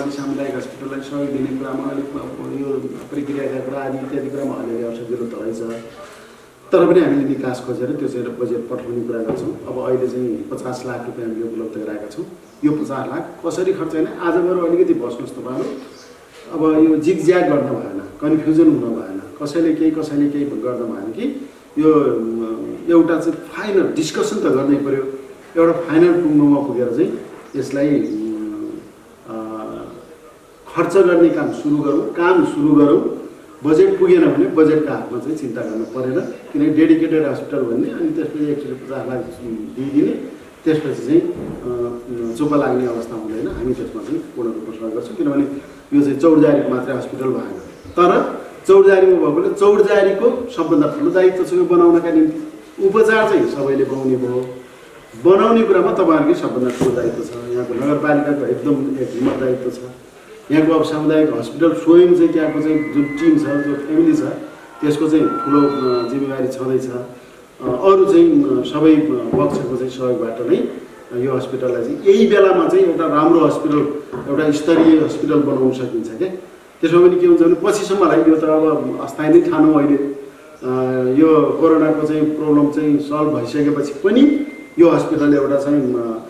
नेपाली सामुदायिक हस्पिटललाई सहयोग दिने कुरामा अलिक यो प्रक्रियाका कुरा आदि इत्यादि कुरामा अलिअलि असजिलो त रहेछ। तर पनि हामीले निकास खोजेर त्यो चाहिँ बजेट पठाउने कुरा गर्छौँ। अब अहिले चाहिँ 50 लाख रुपियाँ हामीले उपलब्ध गराएका छौँ। यो 50 लाख कसरी खर्च होइन, आज गएर अलिकति बस्नुहोस् तपाईँहरू। अब यो जिगज्याग गर्न भएन, कन्फ्युजन हुन भएन, कसैले केही गर्न भएन कि यो एउटा चाहिँ फाइनल डिस्कसन त गर्नै पर्यो। एउटा फाइनल टुङ्गोमा पुगेर चाहिँ यसलाई खर्च गर्ने काम सुरु गरौँ। बजेट पुगेन भने बजेटका हातमा चाहिँ चिन्ता गर्नु परेन, किनकि डेडिकेटेड हस्पिटल भन्ने अनि त्यसपछि 150 लाख दिइदिने, त्यसपछि चाहिँ चुप्प लाग्ने अवस्था हुँदैन। हामी त्यसमा चाहिँ पूर्ण रूपमा सहयोग गर्छौँ, किनभने यो चाहिँ चौरजारीको मात्रै हस्पिटल भएन। तर चौरजारीमा भएकोले चौरजारीको सबभन्दा ठुलो दायित्व छ यो बनाउनका निम्ति। उपचार चाहिँ सबैले पाउने भयो, बनाउने कुरामा तपाईँहरूकै सबभन्दा ठुलो दायित्व छ। यहाँको नगरपालिकाको एकदम जिम्मेदायित्व छ। यहाँको अब सामुदायिक हस्पिटल स्वयं चाहिँ त्यहाँको चाहिँ जुन टिम छ, जो फ्यामिली छ, त्यसको चाहिँ ठुलो जिम्मेवारी छँदैछ। अरू चाहिँ सबै पक्षको चाहिँ सहयोगबाट नै यो हस्पिटललाई चाहिँ यही बेलामा चाहिँ एउटा राम्रो हस्पिटल, एउटा स्तरीय हस्पिटल बनाउन सकिन्छ क्या। त्यसमा पनि के हुन्छ भने पछिसम्मलाई यो त अब अस्थायी नै ठानौँ। अहिले यो कोरोनाको चाहिँ प्रब्लम चाहिँ सल्भ भइसकेपछि पनि यो हस्पिटल एउटा चाहिँ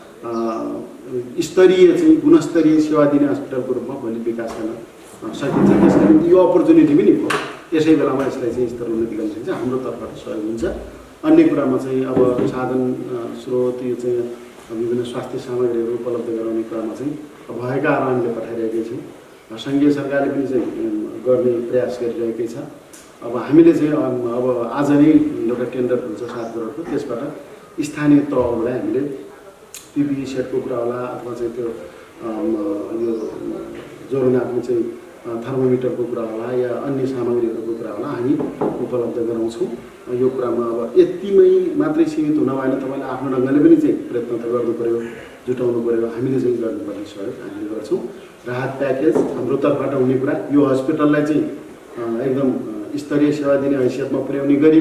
स्तरीय चाहिँ गुणस्तरीय सेवा दिने हस्पिटलको रूपमा भोलि विकास गर्न सकिन्छ। त्यसका निम्ति यो अपर्च्युनिटी पनि भयो। यसै बेलामा यसलाई चाहिँ स्तर उन्नति गर्न सकिन्छ। हाम्रो तर्फबाट सहयोग हुन्छ। अन्य कुरामा चाहिँ अब साधन स्रोत, यो चाहिँ विभिन्न स्वास्थ्य सामग्रीहरू उपलब्ध गराउने कुरामा चाहिँ भएका हामीले पठाइरहेकै छौँ। सङ्घीय सरकारले पनि चाहिँ गर्ने प्रयास गरिरहेकै छ। अब हामीले चाहिँ अब आज नै एउटा टेन्डर हुन्छ 7 करोडको, त्यसबाट स्थानीय तहहरूलाई हामीले पिपिई सेटको कुरा होला अथवा चाहिँ त्यो यो ज्वरो नाप्ने चाहिँ थर्मोमिटरको कुरा होला या अन्य सामग्रीहरूको कुरा होला, हामी उपलब्ध गराउँछौँ। यो कुरामा अब यतिमै मात्रै सीमित हुन भएन। तपाईँले आफ्नो ढङ्गले पनि चाहिँ प्रयत्न त गर्नु पऱ्यो, जुटाउनु पऱ्यो। हामीले चाहिँ गर्नुपर्ने सहयोग हामीले गर्छौँ। राहत प्याकेज हाम्रो तर्फबाट हुने कुरा, यो हस्पिटललाई चाहिँ एकदम स्तरीय सेवा दिने हैसियतमा पुर्याउने गरी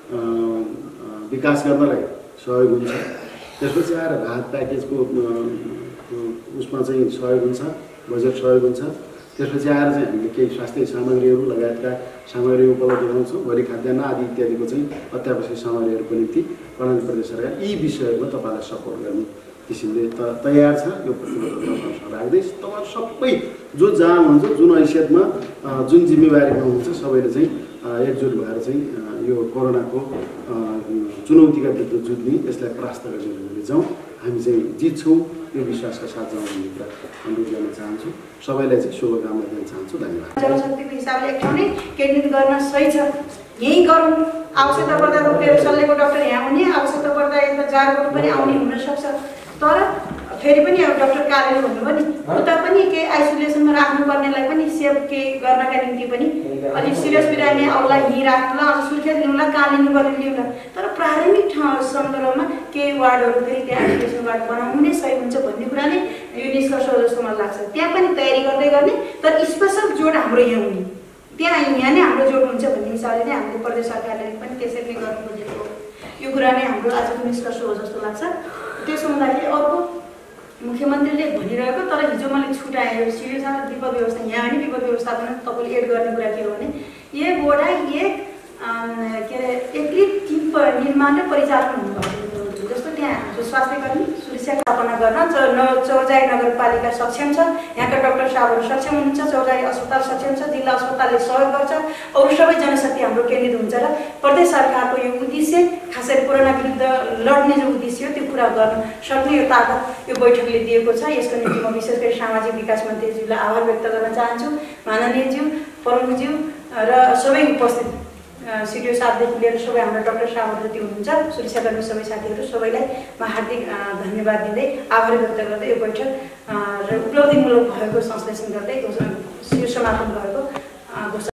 विकास गर्नलाई सहयोग हुन्छ। त्यसपछि आएर राहत प्याकेजको उसमा चाहिँ सहयोग हुन्छ, बजेट सहयोग हुन्छ। त्यसपछि आएर चाहिँ हामीले केही स्वास्थ्य सामग्रीहरू लगायतका सामग्री उपलब्ध गराउँछौँ। भोलि खाद्यान्न आदि इत्यादिको चाहिँ अत्यावश्यक सामग्रीहरूको निम्ति कर्णाली प्रदेश सरकार यी विषयहरूमा तपाईँलाई सपोर्ट गर्ने किसिमले तयार छ। यो प्रतिबद्धता राख्दै तपाईँ सबै जो जहाँ हुन्छ, जुन हैसियतमा जुन जिम्मेवारीमा हुन्छ, सबैले चाहिँ एकजुट भएर चाहिँ यो कोरोनाको चुनौतीका विरुद्ध जुझ्ने, यसलाई परास्त गर्ने जाउँ। हामी चाहिँ जित्छौँ, यो विश्वासका साथ जाउँ भन्ने कुरा अनुरोध गर्न चाहन्छु। सबैलाई चाहिँ शुभकामना दिन चाहन्छु। धन्यवाद। जनशक्तिको हिसाबले एक ठाउँ नै केन्द्रित गर्न सही छ। यहीँ गरौँ। आवश्यकता पर्दा सल्लेको डाक्टर यहाँ आउने, आवश्यकता पर्दा यता जाडोको पनि आउने हुनसक्छ। तर फेरि पनि अब डाक्टर कार्यालय भन्नुभयो नि, उता पनि केही आइसोलेसनमा राख्नुपर्नेलाई पनि सेफ केही गर्नका निम्ति पनि अलिक सिरियस बिरामी आउला यहीँ राख्नुला, अझ सुर्खेत लिउँला, कालिम्पोङ गरेर लिउँला। तर प्राथमिक सन्दर्भमा केही वार्डहरू फेरि त्यहाँ आइसोलेसन वार्ड बनाउनु नै सही हुन्छ भन्ने कुरा नै यो निष्कर्ष हो जस्तो मलाई लाग्छ। त्यहाँ पनि तयारी गर्दै गर्ने, तर स्पेसल जोड हाम्रो यहाँ हुने, यहाँ नै हाम्रो जोड हुन्छ भन्ने हिसाबले नै हामीले प्रदेश सरकारले पनि त्यसरी नै गर्नु खोजेको यो कुरा नै हाम्रो आजको निष्कर्ष हो जस्तो लाग्छ। त्यसो हुँदाखेरि अर्को मुख्यमन्त्रीले भनिरहेको, तर हिजो मैले छुट्याएँ सिडिओसँग विपद व्यवस्था, यहाँ पनि विपद व्यवस्थापन तपाईँले एड गर्ने कुरा के हो भने एक वडा एक के अरे एकीकृत टिम निर्माण र परिचालन हुनुभएको। जस्तो त्यहाँ हाम्रो स्वास्थ्यकर्मी सुरक्षा स्थापना गर्न चौरजारी नगरपालिका सक्षम छ, यहाँका डाक्टर साहबहरू सक्षम हुनुहुन्छ, चौरजारी अस्पताल सक्षम छ, जिल्ला अस्पतालले सहयोग गर्छ, अरू सबै जनशक्ति हाम्रो केन्द्रित हुन्छ र प्रदेश सरकारको यो उद्देश्य खासै कोरोना विरुद्ध लड्ने जो उद्देश्य हो त्यो पुरा गर्न सक्ने यो ताकत यो बैठकले दिएको छ। यसको निम्ति म विशेष गरी सामाजिक विकास मन्त्रीज्यूलाई आभार व्यक्त गर्न चाहन्छु। माननीयज्यू, प्रमुखज्यू र सबै उपस्थित सिडिओ साहबदेखि लिएर सबै हाम्रो डाक्टर साहबहरू जति हुनुहुन्छ, सुरक्षाकर्मी सबै साथीहरू सबैलाई म हार्दिक धन्यवाद दिँदै आभार व्यक्त गर्दै यो बैठक र उपलब्धिमूलक भएको संश्लेषण गर्दै समापन गरेको